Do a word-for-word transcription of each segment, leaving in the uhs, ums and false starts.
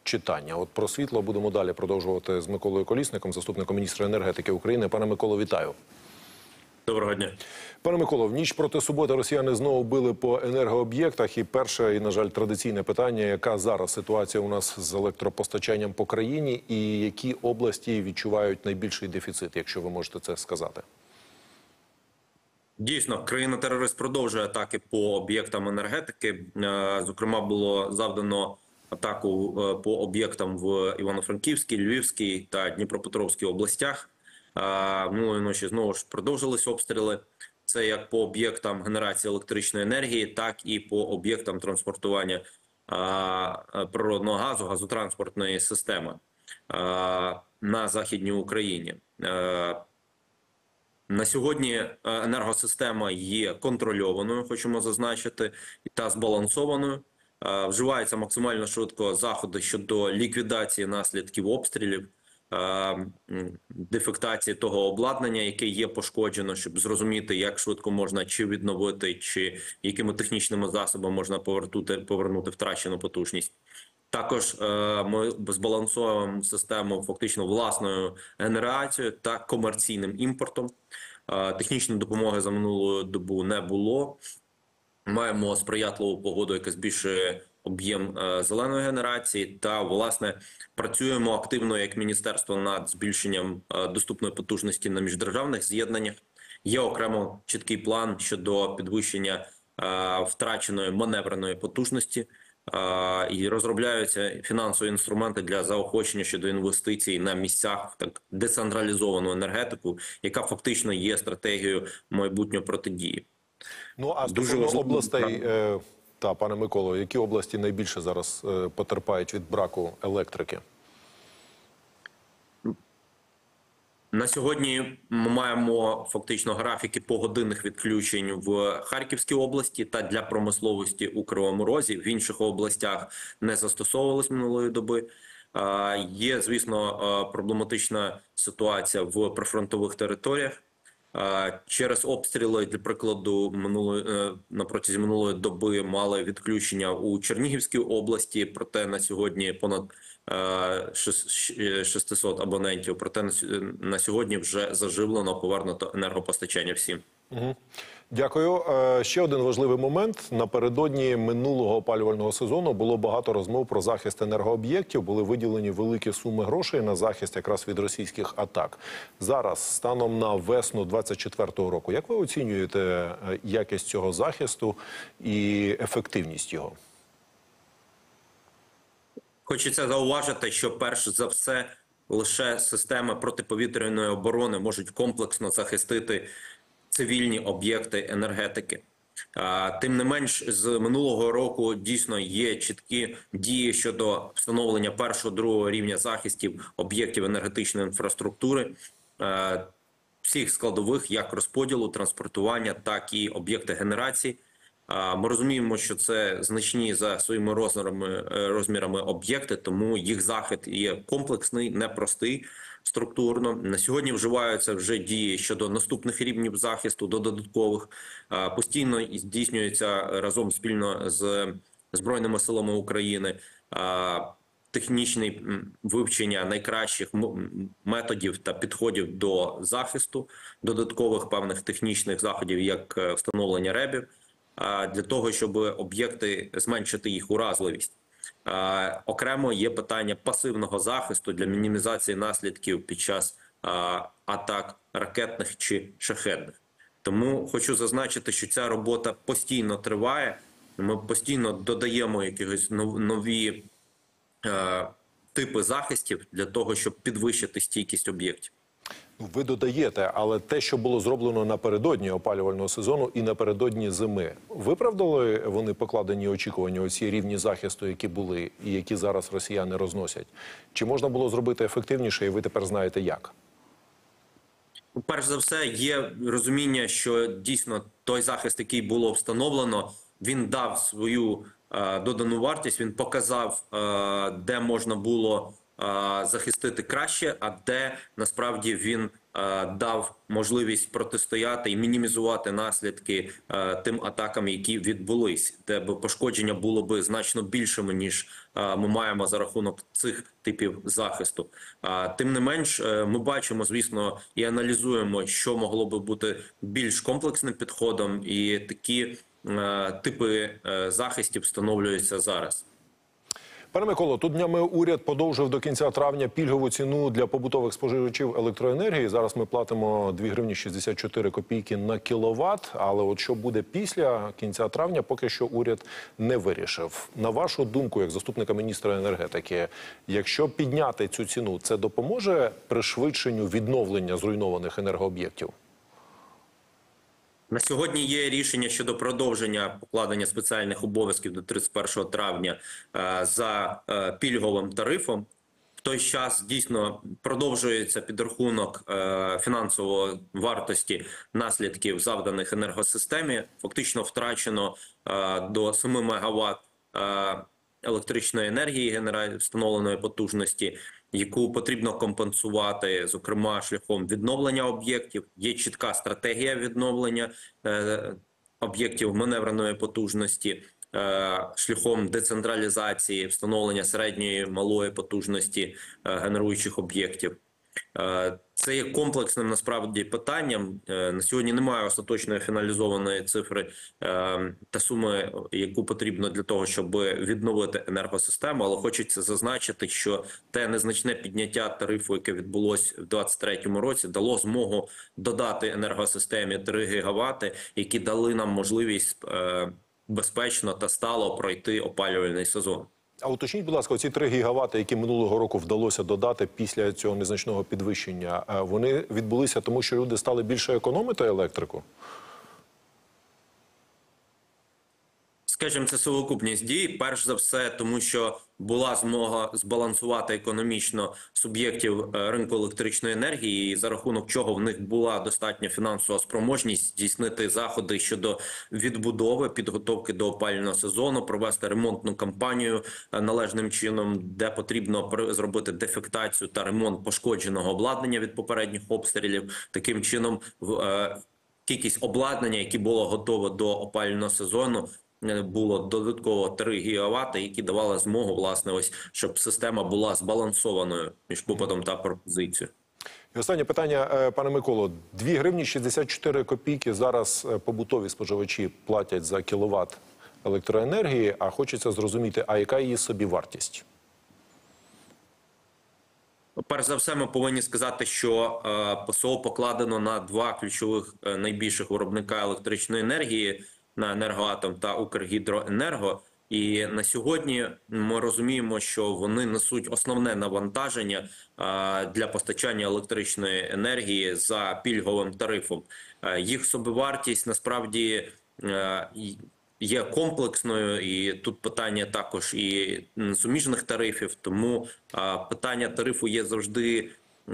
читання. От про світло будемо далі продовжувати з Миколою Колісником, заступником міністра енергетики України. Пане Миколо, вітаю. Доброго дня. Пане Миколо, в ніч проти суботи росіяни знову били по енергооб'єктах. І перше, і, на жаль, традиційне питання, яка зараз ситуація у нас з електропостачанням по країні і які області відчувають найбільший дефіцит, якщо ви можете це сказати? Дійсно, країна-терорист продовжує атаки по об'єктам енергетики. Зокрема, було завдано атаку по об'єктам в Івано-Франківській, Львівській та Дніпропетровській областях. Минулої ночі знову ж продовжились обстріли. Це як по об'єктам генерації електричної енергії, так і по об'єктам транспортування природного газу, газотранспортної системи на Західній Україні. На сьогодні енергосистема є контрольованою, хочемо зазначити, та збалансованою. Вживаються максимально швидко заходи щодо ліквідації наслідків обстрілів, дефектації того обладнання, яке є пошкоджено, щоб зрозуміти, як швидко можна чи відновити, чи якими технічними засобами можна повернути, повернути втрачену потужність. Також ми збалансуємо систему фактично власною генерацією та комерційним імпортом. Технічної допомоги за минулу добу не було. Маємо сприятливу погоду, яка збільшує об'єм зеленої генерації, та, власне, працюємо активно як міністерство над збільшенням доступної потужності на міждержавних з'єднаннях. Є окремо чіткий план щодо підвищення втраченої маневреної потужності. І розробляються фінансові інструменти для заохочення щодо інвестицій на місцях в так децентралізовану енергетику, яка фактично є стратегією майбутньої протидії. Ну, а стосовно областей, е, та, пане Миколо, які області найбільше зараз е, потерпають від браку електрики? На сьогодні ми маємо фактично графіки погодинних відключень в Харківській області та для промисловості у Кривому Розі. В інших областях не застосовувалось минулої доби. Є, звісно, проблематична ситуація в прифронтових територіях. Через обстріли, для прикладу, минулої, на протязі минулої доби мали відключення у Чернігівській області, проте на сьогодні понад шістсот абонентів, проте на сьогодні вже заживлено, повернуто енергопостачання всім. Угу. Дякую. Ще один важливий момент. Напередодні минулого опалювального сезону було багато розмов про захист енергооб'єктів. Були виділені великі суми грошей на захист якраз від російських атак. Зараз, станом на весну двадцять четвертого року, як ви оцінюєте якість цього захисту і ефективність його? Хочеться зауважити, що перш за все лише системи протиповітряної оборони можуть комплексно захистити цивільні об'єкти енергетики. Тим не менш, з минулого року дійсно є чіткі дії щодо встановлення першого, другого рівня захистів об'єктів енергетичної інфраструктури, всіх складових, як розподілу, транспортування, так і об'єкти генерації. Ми розуміємо, що це значні за своїми розмірами, розмірами об'єкти, тому їх захист є комплексний, непростий структурно. На сьогодні вживаються вже дії щодо наступних рівнів захисту, до додаткових. Постійно здійснюється разом спільно з Збройними силами України технічне вивчення найкращих методів та підходів до захисту, додаткових певних технічних заходів, як встановлення ребів, для того, щоб об'єкти зменшити їх уразливість. Окремо є питання пасивного захисту для мінімізації наслідків під час атак ракетних чи шахедних. Тому хочу зазначити, що ця робота постійно триває. Ми постійно додаємо якісь нові типи захистів для того, щоб підвищити стійкість об'єктів. Ви додаєте, але те, що було зроблено напередодні опалювального сезону і напередодні зими, виправдали вони покладені очікування, оці рівні захисту, які були і які зараз росіяни розносять? Чи можна було зробити ефективніше, і ви тепер знаєте як? Перш за все, є розуміння, що дійсно той захист, який було встановлено, він дав свою е, додану вартість, він показав, е, де можна було захистити краще, а де насправді він дав можливість протистояти і мінімізувати наслідки тим атакам, які відбулись, де б пошкодження було б значно більшими, ніж ми маємо за рахунок цих типів захисту. Тим не менш, ми бачимо, звісно, і аналізуємо, що могло би бути більш комплексним підходом, і такі типи захистів встановлюються зараз. Пане Миколо, тут днями уряд подовжив до кінця травня пільгову ціну для побутових споживачів електроенергії. Зараз ми платимо дві гривні шістдесят чотири копійки на кіловат, але от що буде після кінця травня, поки що уряд не вирішив. На вашу думку, як заступника міністра енергетики, якщо підняти цю ціну, це допоможе пришвидшенню відновлення зруйнованих енергооб'єктів? На сьогодні є рішення щодо продовження покладення спеціальних обов'язків до тридцять першого травня за пільговим тарифом. В той час дійсно продовжується підрахунок фінансової вартості наслідків, завданих енергосистемі. Фактично втрачено до семи мегаватт електричної енергії встановленої потужності, яку потрібно компенсувати, зокрема, шляхом відновлення об'єктів. Є чітка стратегія відновлення е, об'єктів маневреної потужності, е, шляхом децентралізації, встановлення середньої, малої потужності е, генеруючих об'єктів. Е, Це є комплексним, насправді, питанням. Е, На сьогодні немає остаточної фіналізованої цифри е, та суми, яку потрібно для того, щоб відновити енергосистему. Але хочеться зазначити, що те незначне підняття тарифу, яке відбулось в двадцять третьому році, дало змогу додати енергосистемі три гігавати, які дали нам можливість е, безпечно та стало пройти опалювальний сезон. А уточніть, будь ласка, оці три гігавати, які минулого року вдалося додати після цього незначного підвищення, вони відбулися тому, що люди стали більше економити електрику? Скажімо, це совокупність дій. Перш за все, тому що була змога збалансувати економічно суб'єктів ринку електричної енергії, і за рахунок чого в них була достатня фінансова спроможність здійснити заходи щодо відбудови, підготовки до опалювального сезону, провести ремонтну кампанію належним чином, де потрібно зробити дефектацію та ремонт пошкодженого обладнання від попередніх обстрілів. Таким чином, кількість обладнання, яке було готове до опалювального сезону, було додатково три гігавати, які давали змогу, власне, ось, щоб система була збалансованою між попитом та пропозицією. І останнє питання, пане Миколо. дві гривні шістдесят чотири копійки зараз побутові споживачі платять за кіловат електроенергії, а хочеться зрозуміти, а яка її собівартість? Перш за все, ми повинні сказати, що ПСО покладено на два ключових найбільших виробника електричної енергії – на «Енергоатом» та «Укргідроенерго». І на сьогодні ми розуміємо, що вони несуть основне навантаження для постачання електричної енергії за пільговим тарифом. Їх собівартість насправді є комплексною, і тут питання також і суміжних тарифів, тому питання тарифу є завжди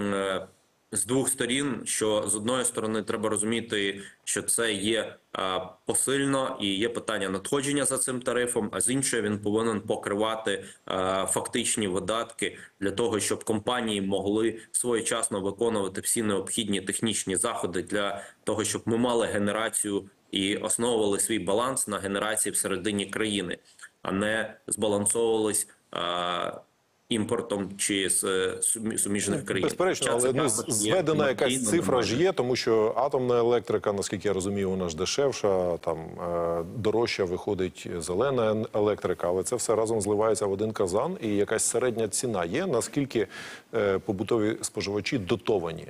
з двох сторін, що з одної сторони треба розуміти, що це є а, посильно і є питання надходження за цим тарифом, а з іншої він повинен покривати а, фактичні видатки для того, щоб компанії могли своєчасно виконувати всі необхідні технічні заходи для того, щоб ми мали генерацію і основували свій баланс на генерації всередині країни, а не збалансовувались а, імпортом чи з суміжних країн. Безперечно, але ну, зведена якась цифра ж є, тому що атомна електрика, наскільки я розумію, вона ж дешевша, там е, дорожча виходить зелена електрика, але це все разом зливається в один казан, і якась середня ціна є, наскільки е, побутові споживачі дотовані?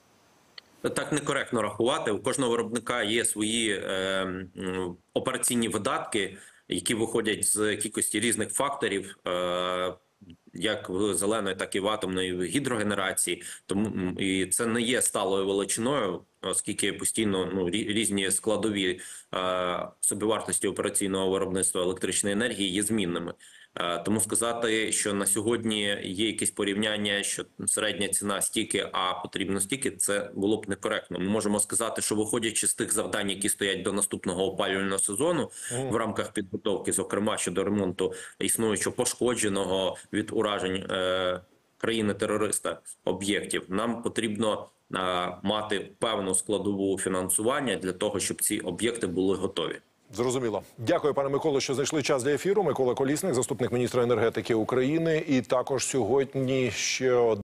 Так некоректно рахувати. У кожного виробника є свої е, операційні видатки, які виходять з кількості різних факторів, е, як в зеленої, так і в атомної гідрогенерації. Тому і це не є сталою величиною, оскільки постійно ну, різні складові е, собівартості операційного виробництва електричної енергії є змінними. Е, тому сказати, що на сьогодні є якесь порівняння, що середня ціна стільки, а потрібно стільки, це було б некоректно. Ми можемо сказати, що виходячи з тих завдань, які стоять до наступного опалювального сезону mm. в рамках підготовки, зокрема щодо ремонту існуючого пошкодженого від уражень е, країни-терориста об'єктів, нам потрібно а, мати певну складову фінансування для того, щоб ці об'єкти були готові. Зрозуміло. Дякую, пане Миколо, що знайшли час для ефіру. Микола Колісник, заступник міністра енергетики України. І також сьогодні ще